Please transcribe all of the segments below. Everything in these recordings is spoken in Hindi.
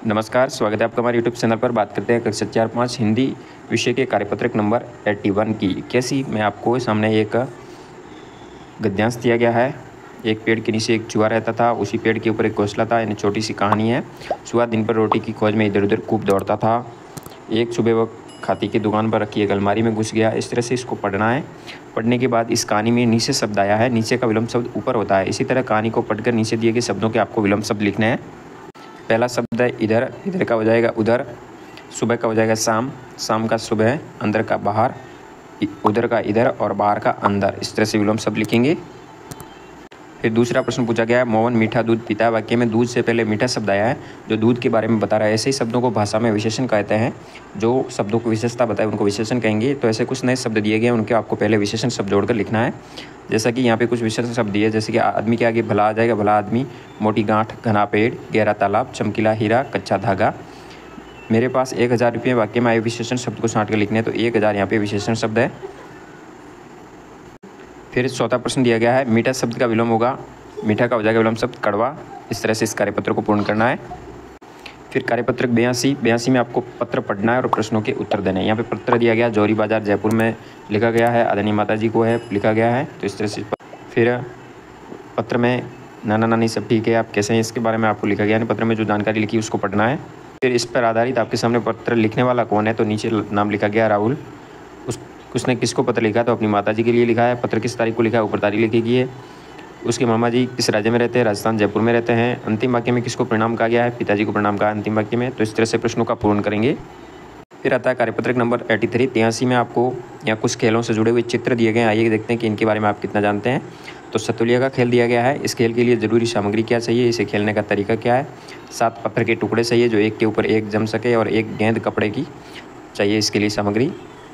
नमस्कार, स्वागत है आपका हमारे यूट्यूब चैनल पर। बात करते हैं कक्षा 4-5 हिंदी विषय के कार्यपत्रक नंबर 81 की। कैसी मैं आपको सामने एक गद्यांश दिया गया है। एक पेड़ के नीचे एक चूहा रहता था, उसी पेड़ के ऊपर एक घोंसला था। यानी छोटी सी कहानी है। चूहा दिन भर रोटी की खोज में इधर उधर खूब दौड़ता था। एक सुबह वह खाती की दुकान पर रखी एक अलमारी में घुस गया। इस तरह से इसको पढ़ना है। पढ़ने के बाद इस कहानी में नीचे शब्द आया है, नीचे का विलोम शब्द ऊपर होता है। इसी तरह कहानी को पढ़कर नीचे दिए गए शब्दों के आपको विलोम शब्द लिखने हैं। पहला शब्द है इधर, इधर का हो जाएगा उधर, सुबह का हो जाएगा शाम, शाम का सुबह, अंदर का बाहर, उधर का इधर और बाहर का अंदर। इस तरह से विलोम शब्द लिखेंगे। फिर दूसरा प्रश्न पूछा गया है, मोहन मीठा दूध पीता है। वाक्य में दूध से पहले मीठा शब्द आया है जो दूध के बारे में बता रहा है। ऐसे ही शब्दों को भाषा में विशेषण कहते हैं। जो शब्दों को विशेषता बताए उनको विशेषण कहेंगे। तो ऐसे कुछ नए शब्द दिए गए हैं, उनके आपको पहले विशेषण शब्द जोड़कर लिखना है। जैसा कि यहाँ पे कुछ विशेषण शब्द दिए, जैसे कि आदमी के आगे भला आ जाएगा, भला आदमी, मोटी गांठ, घना पेड़, गहरा तालाब, चमकीला हीरा, कच्चा धागा। मेरे पास 1000 रुपये वाक्य में आए विशेषण शब्द को छांट कर लिखने हैं। तो 1000 यहाँ पे विशेषण शब्द है। फिर चौथा प्रश्न दिया गया है, मीठा शब्द का विलोम होगा, मीठा का हो जाएगा विलोम शब्द कड़वा। इस तरह से इस कार्यपत्र को पूर्ण करना है। फिर कार्यपत्रक 82 में आपको पत्र पढ़ना है और प्रश्नों के उत्तर देने हैं। यहाँ पे पत्र दिया गया जौहरी बाजार जयपुर में लिखा गया है, आदरणीय माता जी को है लिखा गया है। तो इस तरह से फिर पत्र में नाना नानी सब ठीक है, आप कैसे हैं, इसके बारे में आपको लिखा गया है। पत्र में जो जानकारी लिखी उसको पढ़ना है। फिर इस पर आधारित आपके सामने पत्र लिखने वाला कौन है, तो नीचे नाम लिखा गया राहुल। उसने किसको पत्र लिखा, तो अपनी माता जी के लिए लिखा है। पत्र किस तारीख को लिखा है, ऊपर तारीख लिखी गई है। उसके मामा जी किस राज्य में रहते हैं, राजस्थान जयपुर में रहते हैं। अंतिम वाक्य में किसको प्रणाम कहा गया है, पिताजी को प्रणाम कहा अंतिम वाक्य में। तो इस तरह से प्रश्नों का पूर्ण करेंगे। फिर आता है कार्यपत्रक नंबर 83 में आपको यहाँ कुछ खेलों से जुड़े हुए चित्र दिए गए हैं। आइए देखते हैं कि इनके बारे में आप कितना जानते हैं। तो सतुलिया का खेल दिया गया है। इस खेल के लिए ज़रूरी सामग्री क्या चाहिए, इसे खेलने का तरीका क्या है। 7 पत्थर के टुकड़े चाहिए जो एक के ऊपर एक जम सके और एक गेंद कपड़े की चाहिए इसके लिए सामग्री।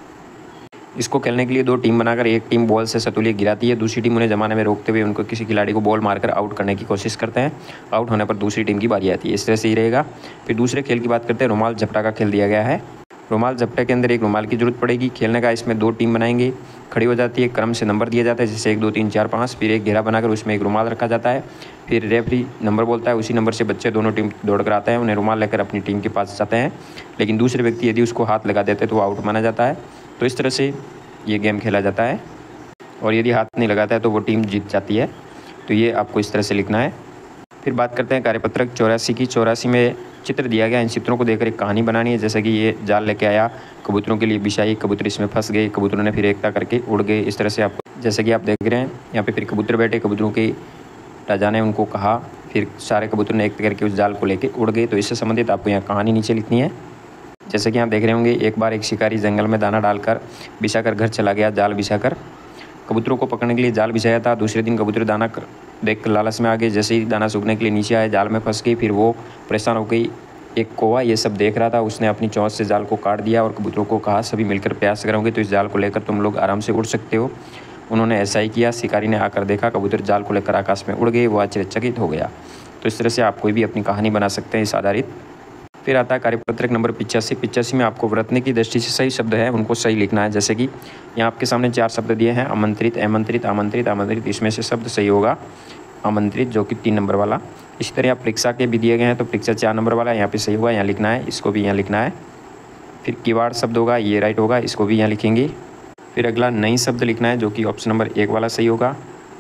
इसको खेलने के लिए 2 टीम बनाकर एक टीम बॉल से सतुलिया गिराती है, दूसरी टीम उन्हें जमाने में रोकते हुए उनको किसी खिलाड़ी को बॉल मारकर आउट करने की कोशिश करते हैं। आउट होने पर दूसरी टीम की बारी आती है। इस तरह से ही रहेगा। फिर दूसरे खेल की बात करते हैं, रुमाल झपटा का खेल दिया गया है। रुमाल झपटे के अंदर एक रुमाल की जरूरत पड़ेगी। खेलने का इसमें 2 टीम बनाएंगे, खड़ी हो जाती है, क्रम से नंबर दिया जाता है जैसे 1 2 3 4 5। फिर एक घेरा बनाकर उसमें एक रुमाल रखा जाता है। फिर रेफरी नंबर बोलता है, उसी नंबर से बच्चे दोनों टीम दौड़ कर आते हैं, उन्हें रुमाल लेकर अपनी टीम के पास जाते हैं। लेकिन दूसरे व्यक्ति यदि उसको हाथ लगा देते हैं तो वो आउट माना जाता है। तो इस तरह से ये गेम खेला जाता है और यदि हाथ नहीं लगाता है तो वो टीम जीत जाती है। तो ये आपको इस तरह से लिखना है। फिर बात करते हैं कार्यपत्रक 84 की। 84 में चित्र दिया गया, इन चित्रों को देखकर एक कहानी बनानी है। जैसे कि ये जाल लेके आया, कबूतरों के लिए बिछाई, कबूतर इसमें फंस गए, कबूतरों ने फिर एकता करके उड़ गए। इस तरह से आपको, जैसे कि आप देख रहे हैं यहाँ पे, फिर कबूतर बैठे, कबूतरों के राजा ने उनको कहा, फिर सारे कबूतर ने एकता करके उस जाल को लेके उड़ गए। तो इससे संबंधित आपको यहाँ कहानी नीचे लिखनी है। जैसे कि आप देख रहे होंगे, एक बार एक शिकारी जंगल में दाना डालकर बिछाकर घर चला गया, जाल बिछाकर। कबूतरों को पकड़ने के लिए जाल बिछाया था। दूसरे दिन कबूतर दाना देख कर लालच में आ गए। जैसे ही दाना सूखने के लिए नीचे आए, जाल में फंस गई। फिर वो परेशान हो गई। एक कौवा ये सब देख रहा था, उसने अपनी चोंच से जाल को काट दिया और कबूतरों को कहा, सभी मिलकर प्रयास करोगे तो इस जाल को लेकर तुम लोग आराम से उड़ सकते हो। उन्होंने ऐसा ही किया। शिकारी ने आकर देखा, कबूतर जाल को लेकर आकाश में उड़ गए। वो आश्चर्यचकित हो गया। तो इस तरह से आप कोई भी अपनी कहानी बना सकते हैं इस आधारित। फिर आता है कार्यपत्रक नंबर 85 में आपको व्रतने की दृष्टि से सही शब्द है उनको सही लिखना है। जैसे कि यहाँ आपके सामने 4 शब्द दिए हैं, आमंत्रित, आमंत्रित, आमंत्रित, आमंत्रित। इसमें से शब्द सही होगा आमंत्रित, जो कि 3 नंबर वाला। इसी तरह आप परीक्षा के भी दिए गए हैं, तो परीक्षा 4 नंबर वाला यहाँ पे सही होगा, यहाँ लिखना है, इसको भी यहाँ लिखना है। फिर किवाड़ शब्द होगा, ये राइट होगा, इसको भी यहाँ लिखेंगे। फिर अगला नई शब्द लिखना है जो कि ऑप्शन नंबर 1 वाला सही होगा।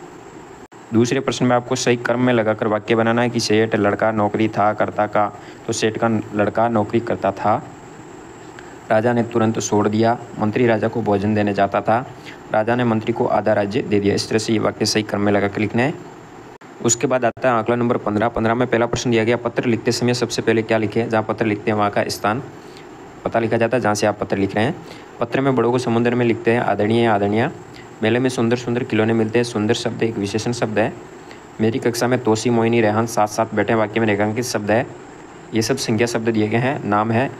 दूसरे प्रश्न में आपको सही क्रम में लगाकर वाक्य बनाना है कि सेठ लड़का नौकरी था करता का, तो सेठ का लड़का नौकरी करता था। राजा ने तुरंत छोड़ दिया, मंत्री राजा को भोजन देने जाता था, राजा ने मंत्री को आधा राज्य दे दिया। इस तरह से ये वाक्य सही क्रम में लगाकर लिखना है। उसके बाद आता है आंकड़ा नंबर 15 में पहला प्रश्न दिया गया, पत्र लिखते समय सबसे पहले क्या लिखें। जहाँ पत्र लिखते हैं वहाँ का स्थान पता लिखा जाता है जहाँ से आप पत्र लिख रहे हैं। पत्र में बड़ों को समुद्र में लिखते हैं आदरणीय आदरणीय। मेले में सुंदर सुंदर खिलौने मिलते हैं। सुंदर शब्द एक विशेषण शब्द है। मेरी कक्षा में तोसी, मोहिनी, रेहान साथ साथ बैठे, वाक्य में रेखांकित शब्द है। ये सब संज्ञा शब्द दिए गए हैं, नाम है।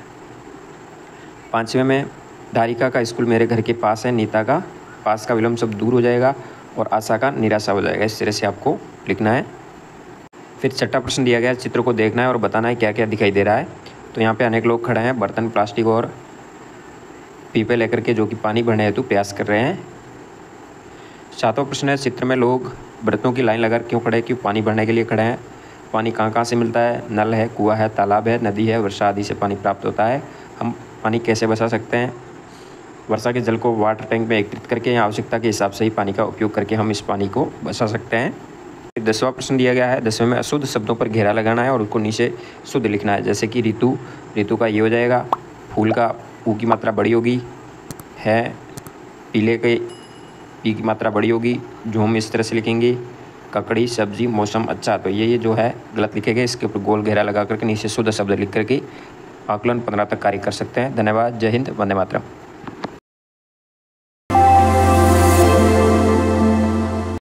5वें में धारिका का स्कूल मेरे घर के पास है। नीता का पास का विलोम शब्द दूर हो जाएगा और आशा का निराशा हो जाएगा। इस तरह से आपको लिखना है। फिर 6ठा प्रश्न दिया गया, चित्र को देखना है और बताना है क्या क्या दिखाई दे रहा है। तो यहाँ पे अनेक लोग खड़े हैं, बर्तन, प्लास्टिक और पीपे लेकर के, जो कि पानी भरने हेतु प्रयास कर रहे हैं। 7वां प्रश्न है, चित्र में लोग बर्तनों की लाइन लगाकर क्यों खड़े हैं, क्यों पानी भरने के लिए खड़े हैं। पानी कहाँ कहाँ से मिलता है? नल है, कुआँ है, तालाब है, नदी है, वर्षा आदि से पानी प्राप्त होता है। हम पानी कैसे बचा सकते हैं? वर्षा के जल को वाटर टैंक में एकत्रित करके या आवश्यकता के हिसाब से ही पानी का उपयोग करके हम इस पानी को बचा सकते हैं। 10वां प्रश्न दिया गया है, 10वें में अशुद्ध शब्दों पर घेरा लगाना है और उसको नीचे शुद्ध लिखना है। जैसे कि ऋतु, ऋतु का ये हो जाएगा। फूल का ऊ की मात्रा बड़ी होगी, है पीले के पी की मात्रा बड़ी होगी, झूम इस तरह से लिखेंगे। ककड़ी, सब्जी, मौसम अच्छा, तो ये जो है गलत लिखेंगे। इसके ऊपर गोल घेरा लगा करके नीचे शुद्ध शब्द लिख करके आकलन 15 तक कार्य कर सकते हैं। धन्यवाद। जय हिंद, वंदे मातरम।